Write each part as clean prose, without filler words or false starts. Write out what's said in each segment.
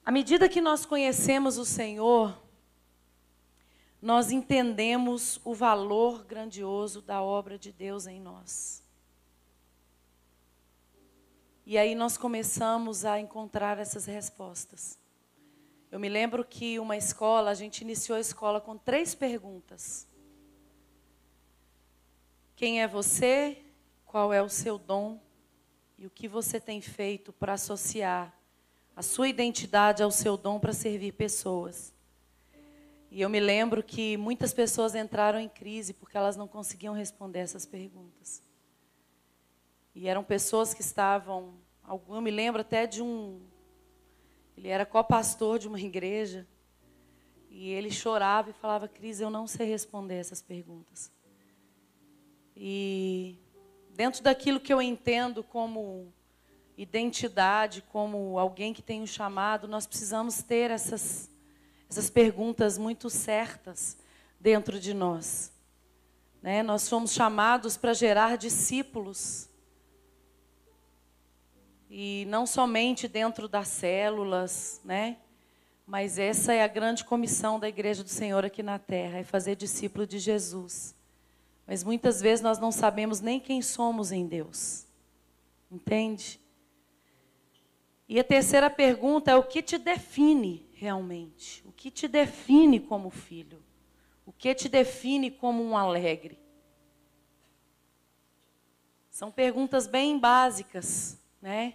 À medida que nós conhecemos o Senhor, nós entendemos o valor grandioso da obra de Deus em nós. E aí nós começamos a encontrar essas respostas. Eu me lembro que uma escola, a gente iniciou a escola com 3 perguntas. Quem é você? Qual é o seu dom? E o que você tem feito para associar a sua identidade ao seu dom para servir pessoas? E eu me lembro que muitas pessoas entraram em crise porque elas não conseguiam responder essas perguntas. E eram pessoas que estavam... Eu me lembro até de ele era co-pastor de uma igreja. E ele chorava e falava: Cris, eu não sei responder essas perguntas. E dentro daquilo que eu entendo como identidade, como alguém que tem um chamado, nós precisamos ter essas perguntas muito certas dentro de nós. Né? Nós somos chamados para gerar discípulos. E não somente dentro das células, né? Mas essa é a grande comissão da Igreja do Senhor aqui na Terra, é fazer discípulo de Jesus. Mas muitas vezes nós não sabemos nem quem somos em Deus. Entende? E a terceira pergunta é: o que te define realmente? O que te define como filho? O que te define como um alegre? São perguntas bem básicas, né?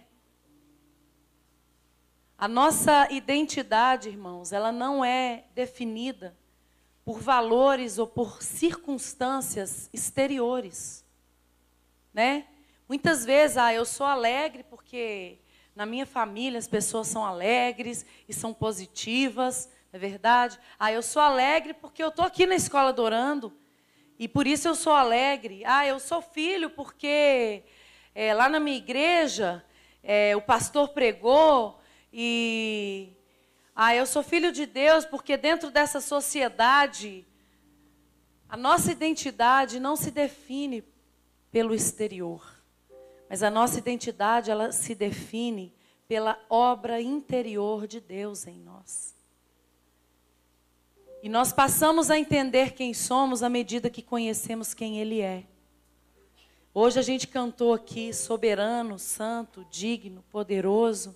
A nossa identidade, irmãos, ela não é definida por valores ou por circunstâncias exteriores, né? Muitas vezes, eu sou alegre porque na minha família as pessoas são alegres e são positivas, não é verdade? Eu sou alegre porque eu estou aqui na escola adorando e por isso eu sou alegre. Eu sou filho porque lá na minha igreja o pastor pregou. E eu sou filho de Deus porque dentro dessa sociedade a nossa identidade não se define pelo exterior, mas a nossa identidade ela se define pela obra interior de Deus em nós. E nós passamos a entender quem somos à medida que conhecemos quem Ele é. Hoje a gente cantou aqui: soberano, santo, digno, poderoso,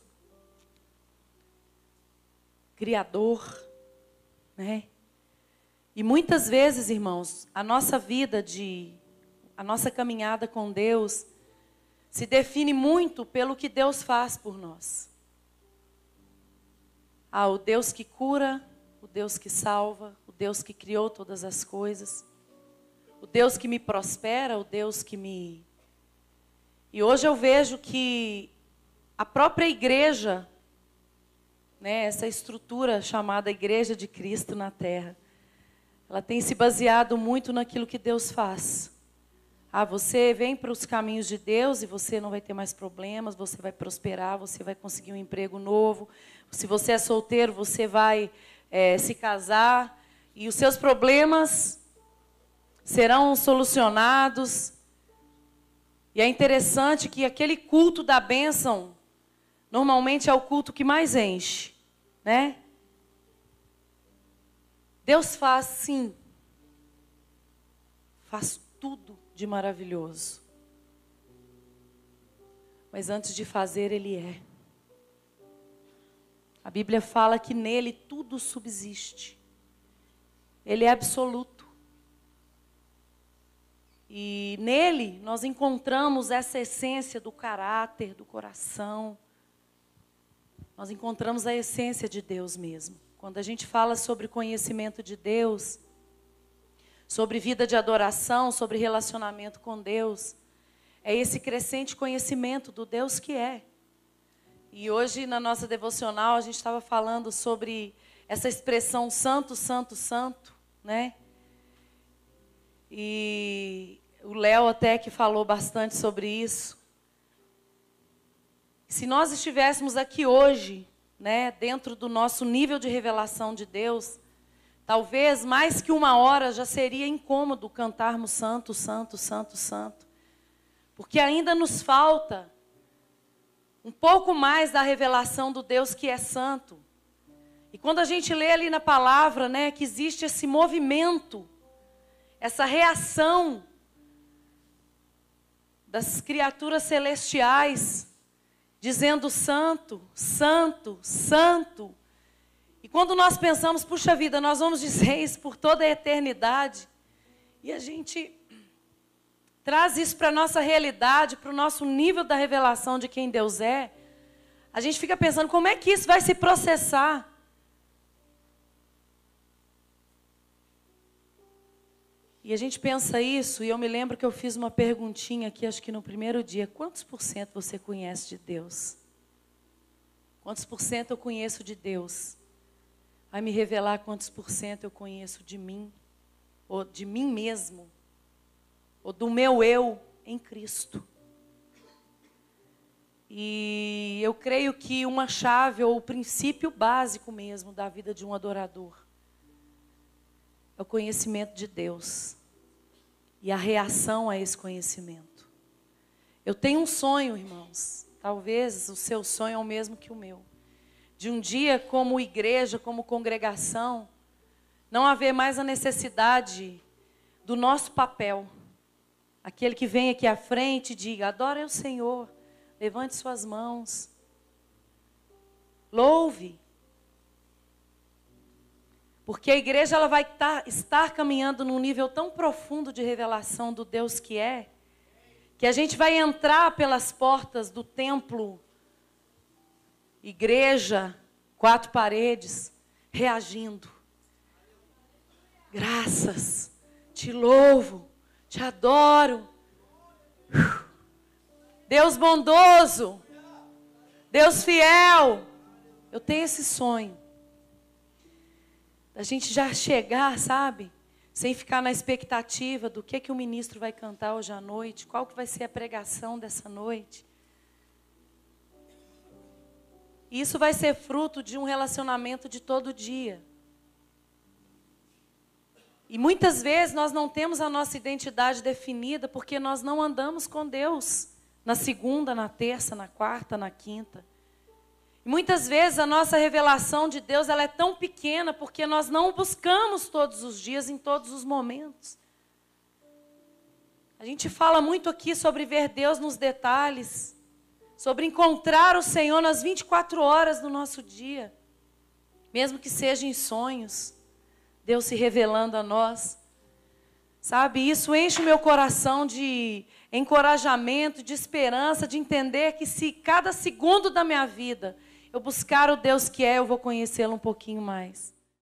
Criador, né? E muitas vezes, irmãos, a nossa vida, a nossa caminhada com Deus se define muito pelo que Deus faz por nós. O Deus que cura, o Deus que salva, o Deus que criou todas as coisas, o Deus que me prospera, o Deus que me... E hoje eu vejo que a própria igreja, né, essa estrutura chamada Igreja de Cristo na Terra, ela tem se baseado muito naquilo que Deus faz. Você vem para os caminhos de Deus e você não vai ter mais problemas, você vai prosperar, você vai conseguir um emprego novo. Se você é solteiro, você vai se casar e os seus problemas serão solucionados. E é interessante que aquele culto da bênção normalmente é o culto que mais enche, né? Deus faz, sim, faz tudo de maravilhoso. Mas antes de fazer, Ele é. A Bíblia fala que nele tudo subsiste. Ele é absoluto. E nele nós encontramos essa essência do caráter, do coração. Nós encontramos a essência de Deus mesmo. Quando a gente fala sobre conhecimento de Deus, sobre vida de adoração, sobre relacionamento com Deus, é esse crescente conhecimento do Deus que é. E hoje na nossa devocional a gente estava falando sobre essa expressão santo, santo, santo, né? E o Léo até que falou bastante sobre isso. Se nós estivéssemos aqui hoje, né, dentro do nosso nível de revelação de Deus, talvez mais que 1 hora já seria incômodo cantarmos santo, santo, santo, santo. Porque ainda nos falta um pouco mais da revelação do Deus que é santo. E quando a gente lê ali na palavra, né, que existe esse movimento, essa reação das criaturas celestiais, dizendo santo, santo, santo. E quando nós pensamos, puxa vida, nós vamos dizer isso por toda a eternidade, e a gente traz isso para a nossa realidade, para o nosso nível da revelação de quem Deus é, a gente fica pensando, como é que isso vai se processar? E a gente pensa isso, e eu me lembro que eu fiz uma perguntinha aqui, acho que no primeiro dia, quantos por cento você conhece de Deus? Quantos por cento eu conheço de Deus? Vai me revelar quantos por cento eu conheço de mim, ou de mim mesmo, ou do meu eu em Cristo. E eu creio que uma chave, ou o princípio básico mesmo da vida de um adorador, é o conhecimento de Deus e a reação a esse conhecimento. Eu tenho um sonho, irmãos, talvez o seu sonho é o mesmo que o meu, de um dia como igreja, como congregação, não haver mais a necessidade do nosso papel. Aquele que vem aqui à frente e diga, adore o Senhor, levante suas mãos, louve. Porque a igreja ela vai estar caminhando num nível tão profundo de revelação do Deus que a gente vai entrar pelas portas do templo, igreja, 4 paredes, reagindo. Graças, te louvo, te adoro. Deus bondoso, Deus fiel. Eu tenho esse sonho. A gente já chegar, sabe? Sem ficar na expectativa do que o ministro vai cantar hoje à noite, qual que vai ser a pregação dessa noite. E isso vai ser fruto de um relacionamento de todo dia. E muitas vezes nós não temos a nossa identidade definida porque nós não andamos com Deus na segunda, na terça, na quarta, na quinta. E muitas vezes a nossa revelação de Deus ela é tão pequena porque nós não o buscamos todos os dias, em todos os momentos. A gente fala muito aqui sobre ver Deus nos detalhes, sobre encontrar o Senhor nas 24 horas do nosso dia, mesmo que seja em sonhos, Deus se revelando a nós. Sabe, isso enche o meu coração de encorajamento, de esperança, de entender que se cada segundo da minha vida eu buscar o Deus que é, eu vou conhecê-lo um pouquinho mais.